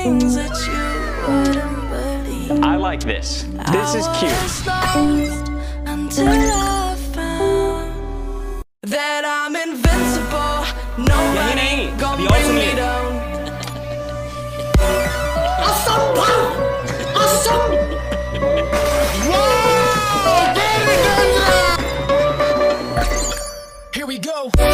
things that you wouldn't believe. I like this. This is cute. Until I found that I'm invincible. Nobody gonna bring me down. Awesome! Awesome! Wow! Here we go.